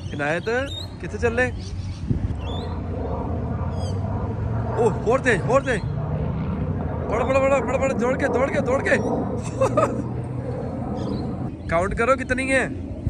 इनायत कितने चल रहे? ओह और तेज बड़ा बड़ा बड़ा बड़ा बड़ा दौड़ के काउंट करो कितनी है।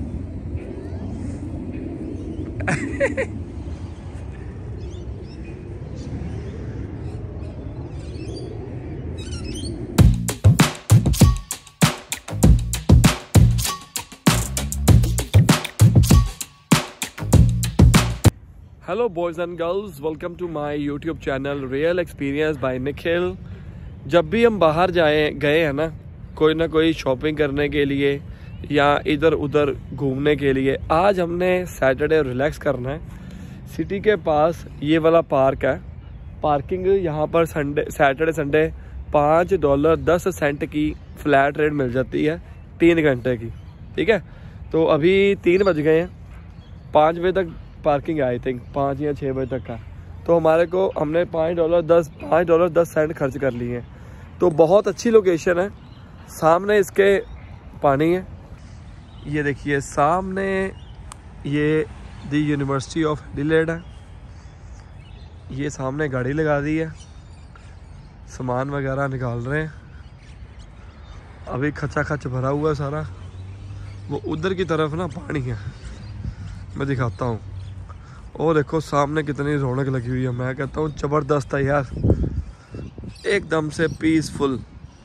Hello boys and girls, welcome to my YouTube channel real experience by Nikhil. जब भी हम बाहर गए हैं ना, कोई ना कोई शॉपिंग करने के लिए या इधर उधर घूमने के लिए, आज हमने सैटरडे रिलैक्स करना है। सिटी के पास ये वाला पार्क है। पार्किंग यहाँ पर सैटरडे संडे $5.10 की फ्लैट रेट मिल जाती है 3 घंटे की। ठीक है, तो अभी 3 बज गए हैं, 5 बजे तक पार्किंग है, आई थिंक 5 या 6 बजे तक का। तो हमने $5.10 खर्च कर लिए हैं। तो बहुत अच्छी लोकेशन है, सामने इसके पानी है। ये देखिए सामने ये दी यूनिवर्सिटी ऑफ एडिलेड है। ये सामने गाड़ी लगा दी है, सामान वगैरह निकाल रहे हैं। अभी खचा खच भरा हुआ है सारा। वो उधर की तरफ ना पानी है, मैं दिखाता हूँ। और देखो सामने कितनी रौनक लगी हुई है। मैं कहता हूँ ज़बरदस्त है यार, एकदम से पीसफुल।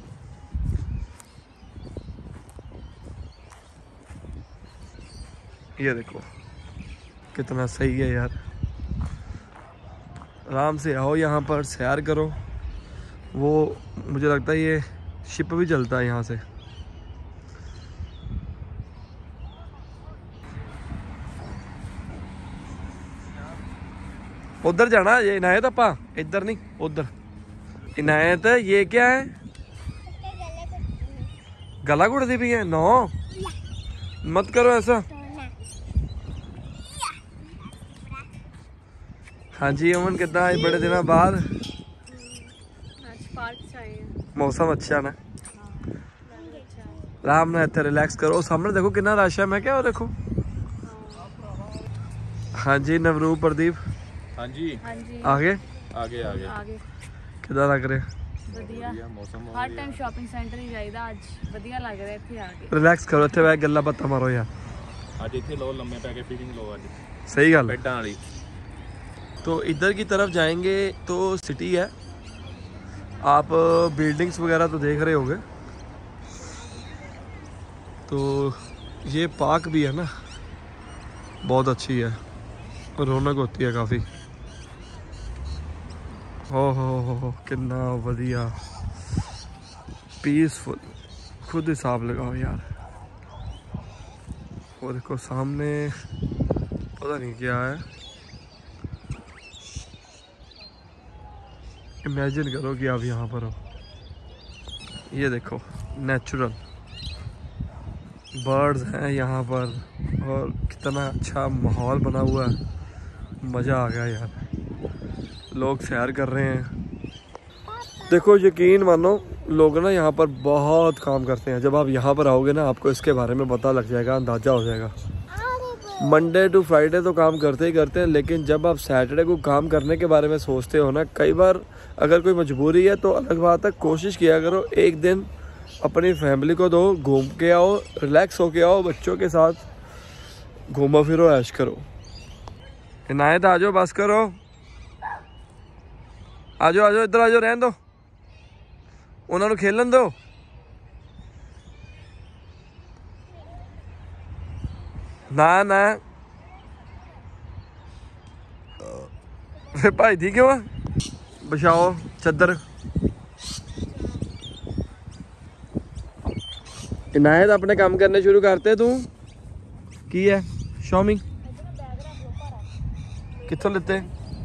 ये देखो कितना सही है यार। आराम से आओ, यहाँ पर सैर करो। वो मुझे लगता है ये शिप भी चलता है यहाँ से। उधर जाना ये इनायत, अपा इधर नहीं उधर। इनायत ये क्या है? गला घुटती भी है। नो मत करो ऐसा। हाँ जी अमन, कितना है बड़े दिनों बाद। मौसम अच्छा ना, आराम में इतने रिलैक्स करो। सामने देखो कितना रश है। मैं क्या देखो। हाँ जी नवरूप प्रदीप। हाँ जी आगे किधर लग रहे? ਵਧੀਆ ਮੌਸਮ ਹਰ ਟਾਈਮ ਸ਼ਾਪਿੰਗ ਸੈਂਟਰ ਹੀ ਜਾਈਦਾ, ਅੱਜ ਵਧੀਆ ਲੱਗ ਰਿਹਾ ਇੱਥੇ ਆ ਕੇ। रिलैक्स करो, ਇੱਥੇ ਬੈ ਗੱਲਾਂ ਬਾਤਾਂ ਮਾਰੋ यार। ਅੱਜ ਇੱਥੇ ਲੋ ਲੰਮੇ ਪੈ ਕੇ ਫੀਲਿੰਗ ਲੋ। ਅੱਜ सही गल है। ਬੈਡਾਂ ਵਾਲੀ। तो इधर की तरफ जाएंगे तो सिटी है। आप बिल्डिंग्स वगैरह तो देख रहे होंगे। तो ये पार्क भी है ना, बहुत अच्छी है, रौनक होती है काफ़ी। हो कितना वधिया पीसफुल। खुद हिसाब लगाओ यार। वो देखो सामने पता नहीं क्या है। इमेजिन करो कि आप यहाँ पर हो। ये देखो नेचुरल बर्ड्स हैं यहाँ पर, और कितना अच्छा माहौल बना हुआ है। मज़ा आ गया यार, लोग सैर कर रहे हैं। देखो यकीन मानो, लोग ना यहाँ पर बहुत काम करते हैं। जब आप यहाँ पर आओगे ना, आपको इसके बारे में पता लग जाएगा, अंदाज़ा हो जाएगा। मंडे टू फ्राइडे तो काम करते ही करते हैं, लेकिन जब आप सैटरडे को काम करने के बारे में सोचते हो ना, कई बार अगर कोई मजबूरी है तो अलग बात है, कोशिश किया करो एक दिन अपनी फैमिली को दो, घूम के आओ, रिलैक्स होके आओ, बच्चों के साथ घूमो फिरो, ऐश करो। इनायत आ जाओ, बस करो, आ जाओ इधर आ जाओ, रहने दो, उन्होंने खेलन दो। ना फिर भाई थी क्यों बिछाओ चद्दर। इनायत अपने काम करने शुरू करते। तू की है शॉमी कितों लेते?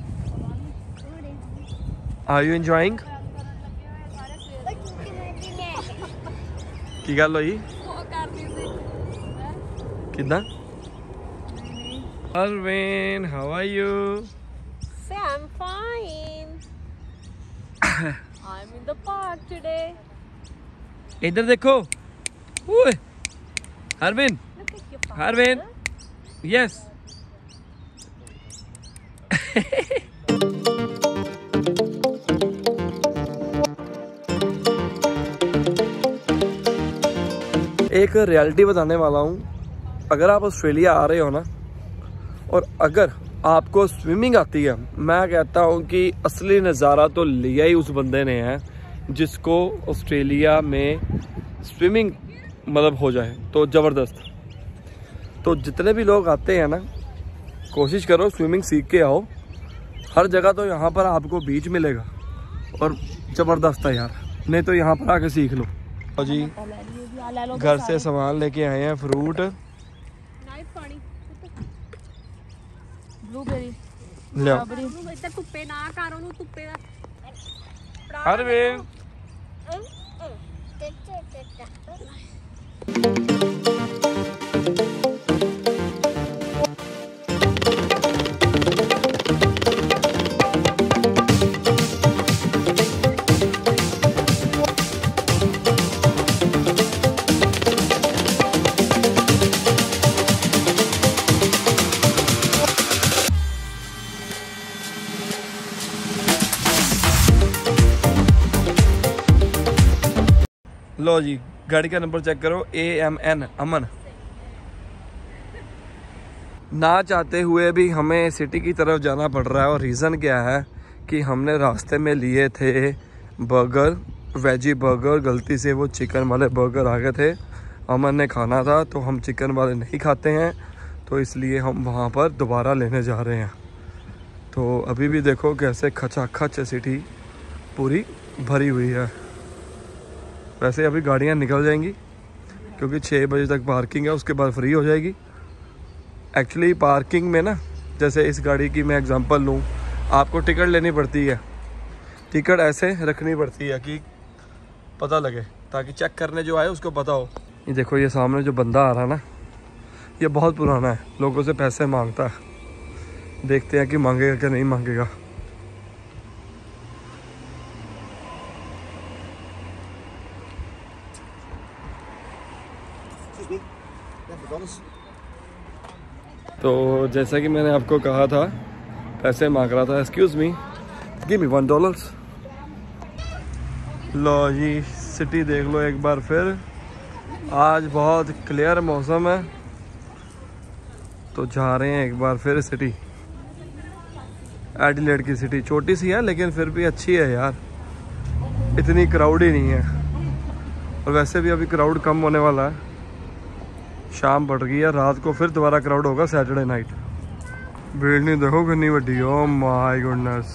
Are you enjoying? की गल होई किदा? Arvin, how are you? Say I'm fine. I'm in the park today. इधर देखो। ओए, Arvin, Look at your father. Arvin, yes. एक रियलिटी बताने वाला हूँ, अगर आप ऑस्ट्रेलिया आ रहे हो ना और अगर आपको स्विमिंग आती है, मैं कहता हूँ कि असली नज़ारा तो लिया ही उस बंदे ने है जिसको ऑस्ट्रेलिया में स्विमिंग मतलब हो जाए तो ज़बरदस्त। तो जितने भी लोग आते हैं ना, कोशिश करो स्विमिंग सीख के आओ। हर जगह तो यहाँ पर आपको बीच मिलेगा और ज़बरदस्त है यार, नहीं तो यहाँ पर आके सीख लो। और जी घर से सामान लेके आए हैं, फ्रूट, ब्लूबेरी, लो ਧੁੱਪੇ ਨਾ ਕਰ ਉਹਨੂੰ ਧੁੱਪੇ ਦਾ अरविंद। लो जी गाड़ी का नंबर चेक करो, AMN अमन। ना चाहते हुए भी हमें सिटी की तरफ जाना पड़ रहा है और रीज़न क्या है कि हमने रास्ते में लिए थे बर्गर, वेजी बर्गर, गलती से वो चिकन वाले बर्गर आ गए थे। अमन ने खाना था तो हम चिकन वाले नहीं खाते हैं, तो इसलिए हम वहाँ पर दोबारा लेने जा रहे हैं। तो अभी भी देखो कैसे खचाखच सिटी पूरी भरी हुई है। वैसे अभी गाड़ियाँ निकल जाएंगी क्योंकि 6 बजे तक पार्किंग है, उसके बाद फ्री हो जाएगी। एक्चुअली पार्किंग में ना, जैसे इस गाड़ी की मैं एग्जांपल लूँ, आपको टिकट लेनी पड़ती है। टिकट ऐसे रखनी पड़ती है कि पता लगे, ताकि चेक करने जो आए उसको पता हो। ये देखो ये सामने जो बंदा आ रहा है ना, ये बहुत पुराना है, लोगों से पैसे मांगता है। देखते हैं कि मांगेगा क्या नहीं मांगेगा। तो जैसा कि मैंने आपको कहा था, पैसे मांग रहा था। Excuse me, give me $1। लो जी सिटी देख लो एक बार फिर। आज बहुत क्लियर मौसम है तो जा रहे हैं एक बार फिर सिटी। एडिलेड की सिटी छोटी सी है लेकिन फिर भी अच्छी है यार, इतनी क्राउड ही नहीं है। और वैसे भी अभी क्राउड कम होने वाला है, शाम बढ़ गई है, रात को फिर दोबारा क्राउड होगा सैटरडे नाइट। भीड़ नहीं देखो कितनी बड़ी, ओह माय गुडनेस।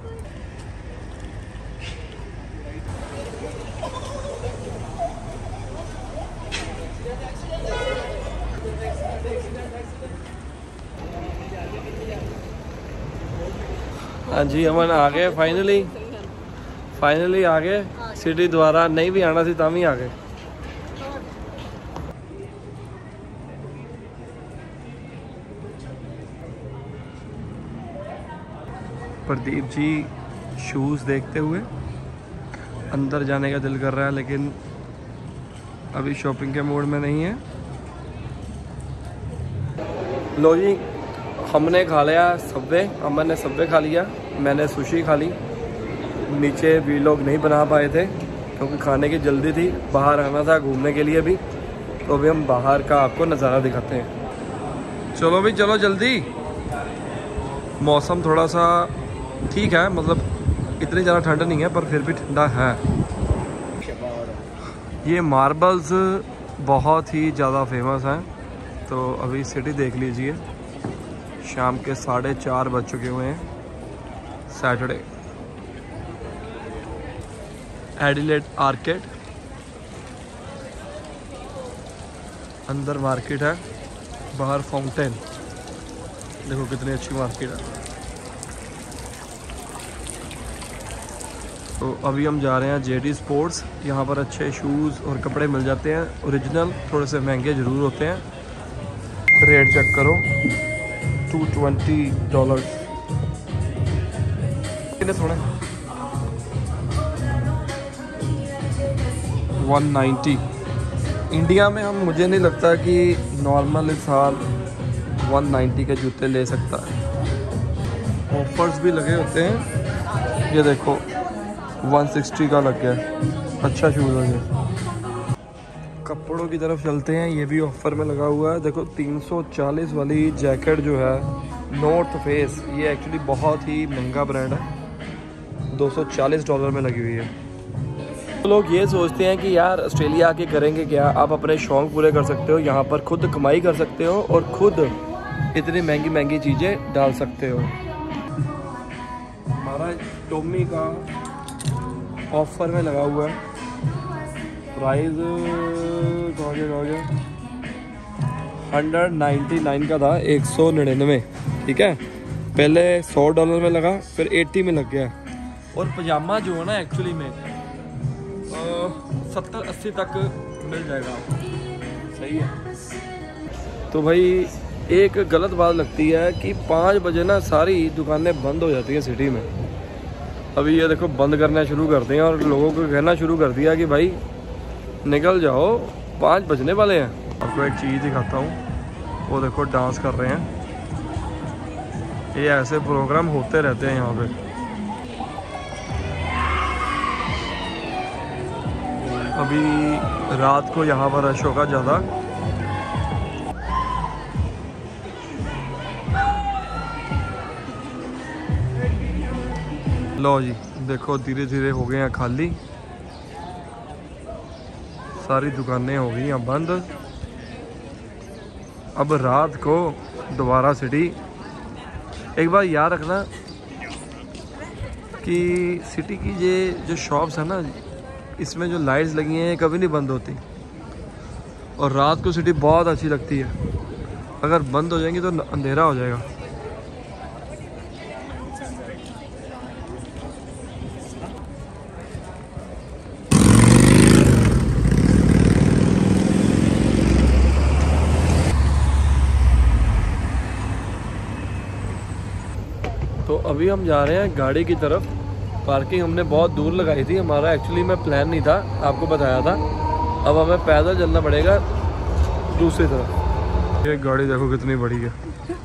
हाँ जी अमन आ गए फाइनली आ गए सिटी। द्वारा नहीं भी आना सी तां भी आ गए। प्रदीप जी शूज़ देखते हुए अंदर जाने का दिल कर रहा है, लेकिन अभी शॉपिंग के मूड में नहीं है। लो जी हमने खा लिया सबवे, अमन ने सबवे खा लिया, मैंने सुशी खा ली। नीचे वीलॉग नहीं बना पाए थे क्योंकि खाने की जल्दी थी, बाहर आना था घूमने के लिए भी। तो अभी हम बाहर का आपको नज़ारा दिखाते हैं। चलो भाई चलो जल्दी। मौसम थोड़ा सा ठीक है, मतलब इतनी ज़्यादा ठंड नहीं है पर फिर भी ठंडा है। ये मार्बल्स बहुत ही ज़्यादा फेमस हैं। तो अभी सिटी देख लीजिए, शाम के 4:30 बज चुके हुए हैं, सैटरडे। एडिलेड आर्केड, अंदर मार्केट है, बाहर फाउंटेन। देखो कितनी अच्छी मार्केट है। तो अभी हम जा रहे हैं JD स्पोर्ट्स। यहाँ पर अच्छे शूज़ और कपड़े मिल जाते हैं, ओरिजिनल, थोड़े से महंगे ज़रूर होते हैं। रेट चेक करो, $220। कितने सोने? 190। इंडिया में हम, मुझे नहीं लगता कि नॉर्मल इंसान 190 के जूते ले सकता है। ऑफर्स भी लगे होते हैं। ये देखो 160 का लग गया, अच्छा शूज़ है ये। कपड़ों की तरफ चलते हैं, ये भी ऑफर में लगा हुआ है। देखो 340 वाली जैकेट जो है नॉर्थ फेस, ये एक्चुअली बहुत ही महंगा ब्रांड है, $240 में लगी हुई है। तो लोग ये सोचते हैं कि यार ऑस्ट्रेलिया आके करेंगे क्या। आप अपने शौक़ पूरे कर सकते हो, यहाँ पर खुद कमाई कर सकते हो और खुद इतनी महंगी महंगी चीज़ें डाल सकते हो। हमारा टॉमी का ऑफर में लगा हुआ है, प्राइस $199 का था, 199, ठीक है। पहले $100 में लगा, फिर 80 में लग गया। और पजामा जो है ना एक्चुअली में 70-80 तक मिल जाएगा आपको, सही है। तो भाई एक गलत बात लगती है कि 5 बजे ना सारी दुकानें बंद हो जाती हैं सिटी में। अभी ये देखो बंद करना शुरू करते हैं और लोगों को कहना शुरू कर दिया कि भाई निकल जाओ, 5 बजने वाले हैं। आपको एक चीज़ दिखाता हूँ, वो देखो डांस कर रहे हैं। ये ऐसे प्रोग्राम होते रहते हैं यहाँ पे। अभी रात को यहाँ पर रश होगा ज़्यादा। लो जी देखो धीरे धीरे हो गए हैं खाली, सारी दुकानें हो गई हैं बंद। अब रात को दोबारा सिटी, एक बार याद रखना कि सिटी की ये जो शॉप्स है ना, इसमें जो लाइट्स लगी हैं कभी नहीं बंद होती और रात को सिटी बहुत अच्छी लगती है। अगर बंद हो जाएंगी तो अंधेरा हो जाएगा। तो अभी हम जा रहे हैं गाड़ी की तरफ। पार्किंग हमने बहुत दूर लगाई थी, हमारा एक्चुअली में प्लान नहीं था, आपको बताया था। अब हमें पैदल चलना पड़ेगा दूसरी तरफ। ये गाड़ी देखो कितनी बड़ी है।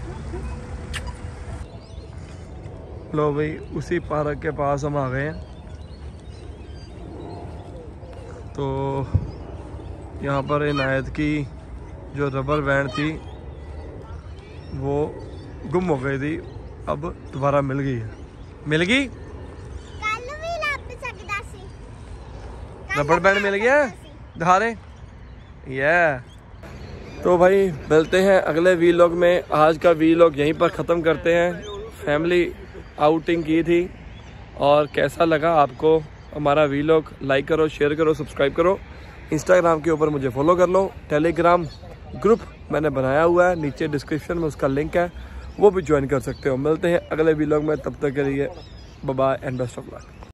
लो भाई उसी पार्क के पास हम आ गए हैं। तो यहाँ पर इनायत की जो रबर बैंड थी वो गुम हो गई थी, अब दोबारा मिल गई है। मिल गई, रबर बैंड मिल गया, धारे ये। तो भाई मिलते हैं अगले वीलॉग में। आज का वीलॉग यहीं पर ख़त्म करते हैं। फैमिली आउटिंग की थी और कैसा लगा आपको हमारा वीलॉग, लाइक करो, शेयर करो, सब्सक्राइब करो। इंस्टाग्राम के ऊपर मुझे फॉलो कर लो। टेलीग्राम ग्रुप मैंने बनाया हुआ है, नीचे डिस्क्रिप्शन में उसका लिंक है, वो भी ज्वाइन कर सकते हो। मिलते हैं अगले वीलॉग में, तब तक के लिए bye bye and best of luck.